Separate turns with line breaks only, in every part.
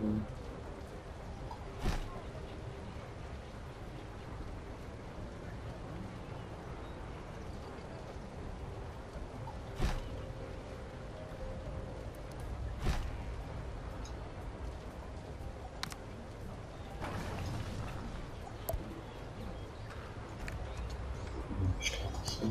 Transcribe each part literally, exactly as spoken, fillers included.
Straße.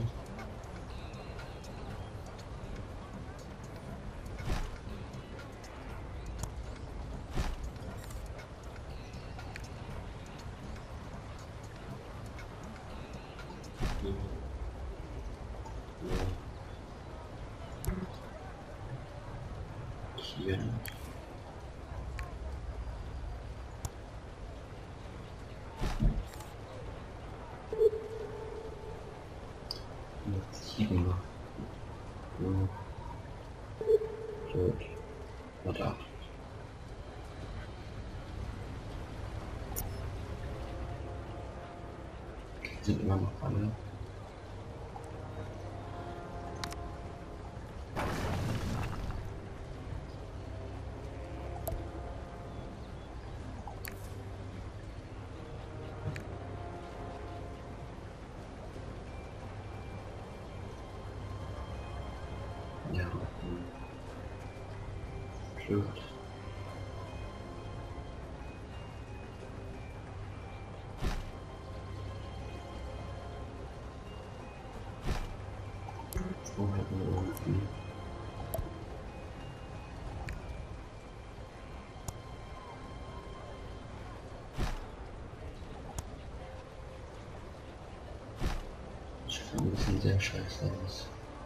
Hier. Sieben noch. Ja. Gut. Oder acht. Sind immer noch alle. Ja. Gut. So hätten wir irgendwie. Sieht ein bisschen sehr scheiße aus.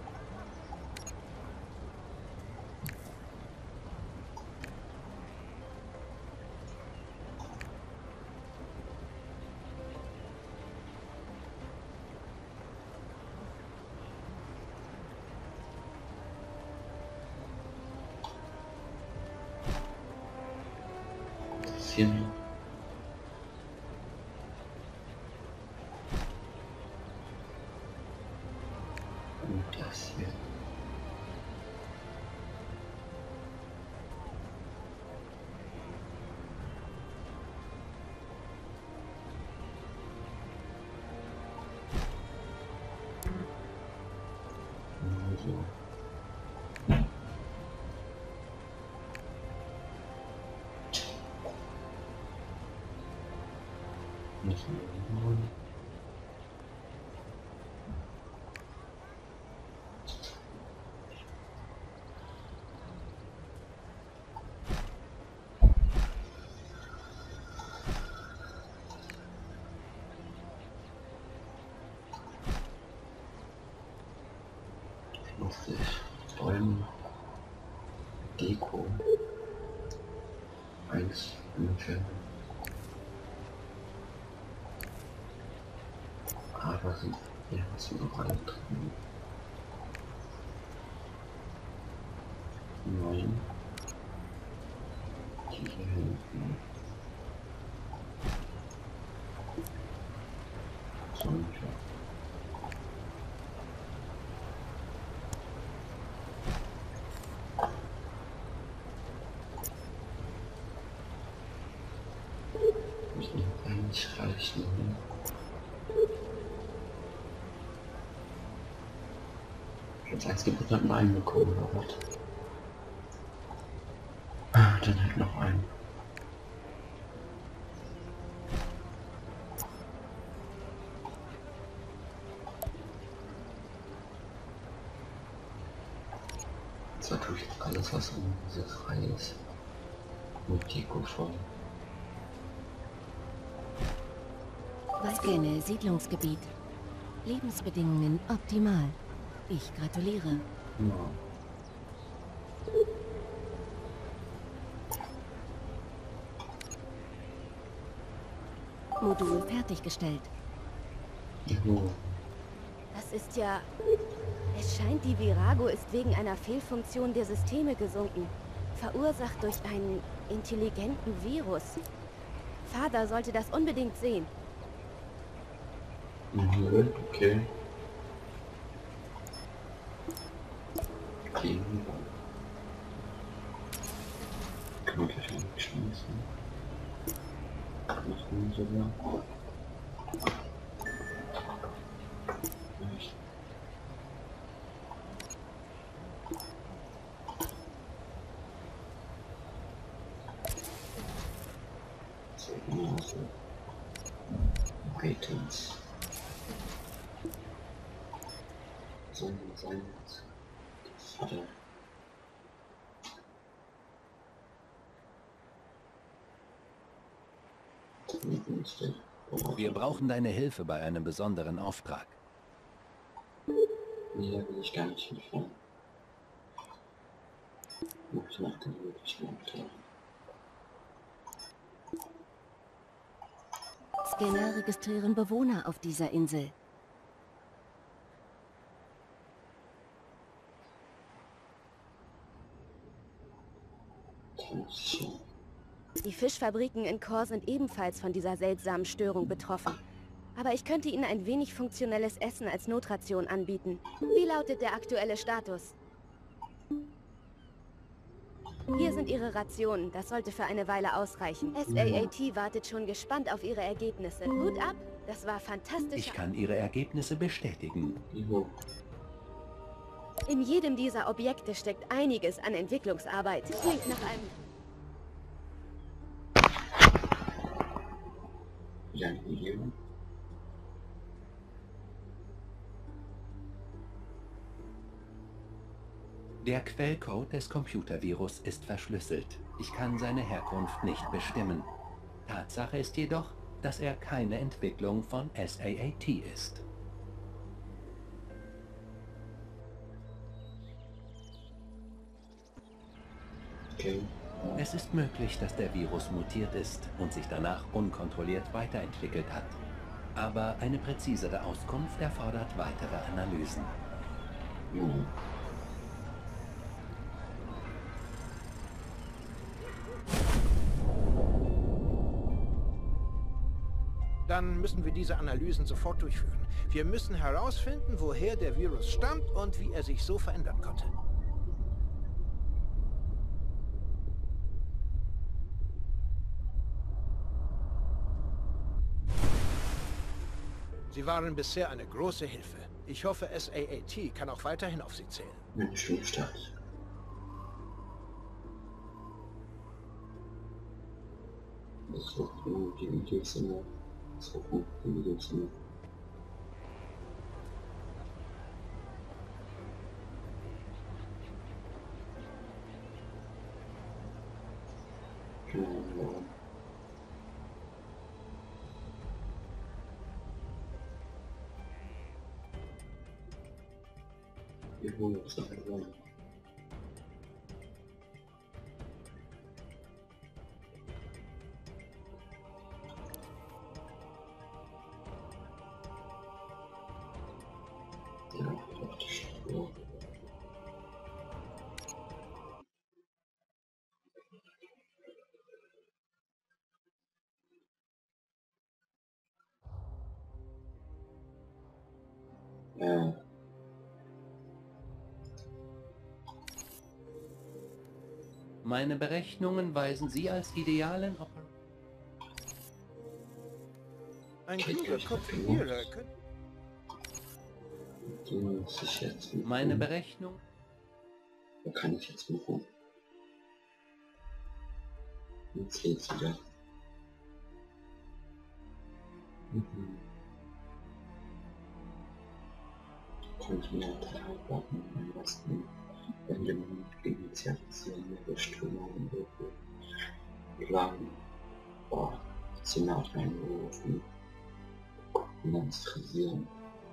Das hier noch. Und das hier. Also. Müssen wir holen. Muss ich Bäume, Deko, eins entfernen. Aber sind ja sind noch alle drin. Neun. Die hier hinten. So ungefähr. Müssen eigentlich reichen. Jetzt eins gibt es einen bekommen oder was? Ah, dann halt noch einen. Das ist natürlich alles, was in dieser Reihe ist. Mit Deko voll.
Scanne Siedlungsgebiet. Lebensbedingungen optimal. Ich gratuliere.
Ja.
Modul fertiggestellt.
Jo.
Das ist ja... Es scheint, die Virago ist wegen einer Fehlfunktion der Systeme gesunken. Verursacht durch einen intelligenten Virus. Vater sollte das unbedingt sehen.
Mhm, okay. Okay. Gemütlich. geschmissen. Noch nie sogar. Echt. So, also. Items. Sollen sein Vater.
Wir brauchen deine Hilfe bei einem besonderen Auftrag.
Nee, da will ich gar nicht hinfahren. Ich nach dem möglichen Auftrag.
Scanner registrieren Bewohner auf dieser Insel.
Die Fischfabriken in Kor sind ebenfalls von dieser seltsamen Störung betroffen. Aber ich könnte Ihnen ein wenig funktionelles Essen als Notration anbieten. Wie lautet der aktuelle Status? Hier sind Ihre Rationen. Das sollte für eine Weile ausreichen. S A A T wartet schon gespannt auf Ihre Ergebnisse. Hut ab, das war fantastisch.
Ich kann Ihre Ergebnisse bestätigen.
In jedem dieser Objekte steckt einiges an Entwicklungsarbeit. Klingt nach einem...
Ja, hier.
Der Quellcode des Computervirus ist verschlüsselt. Ich kann seine Herkunft nicht bestimmen. Tatsache ist jedoch, dass er keine Entwicklung von S A A T ist.
Okay.
Es ist möglich, dass der Virus mutiert ist und sich danach unkontrolliert weiterentwickelt hat. Aber eine präzisere Auskunft erfordert weitere Analysen.
Mhm.
Dann müssen wir diese Analysen sofort durchführen. Wir müssen herausfinden, woher der Virus stammt und wie er sich so verändern konnte. Sie waren bisher eine große Hilfe. Ich hoffe, S A A T kann auch weiterhin auf Sie zählen.
Menschenstadt. Das war gut, die Videos immer. Das war gut, die Videos immer. Genau. Wir holen uns noch ein. Ja, auf die Spur. Ja.
Meine Berechnungen weisen Sie als idealen Operator.
Ein kluger Kopf wie Ihrer könnte...
Die muss ich jetzt machen.
Meine Berechnung.
Da kann ich jetzt machen. Jetzt geht's wieder. Mhm. Kontinentalplatten im Westen, wenn die Initiation der Strömungen wird, Plan, boah, Senat einberufen, Finanzrisieren.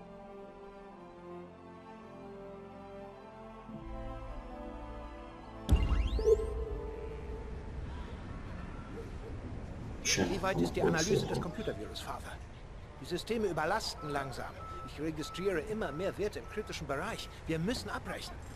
Wie weit ist die Analyse des Computervirus, Vater? Die Systeme überlasten langsam. Ich registriere immer mehr Werte im kritischen Bereich. Wir müssen abbrechen.